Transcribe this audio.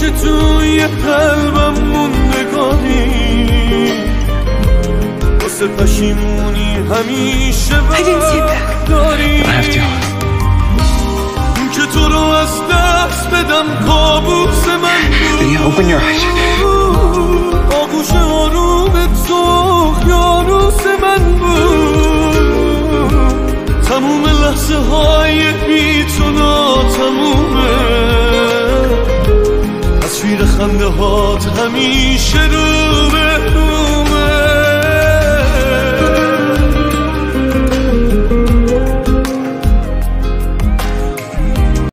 که توی قلبم موندگاری واسه پشیمونی همیشه وقت داری که تو رو از دست بدم کابوس من بود آغوش آرومت اقیانوس من بود تموم لحظه های بی تو ناتمومه تصویر خنده هات همیشه رو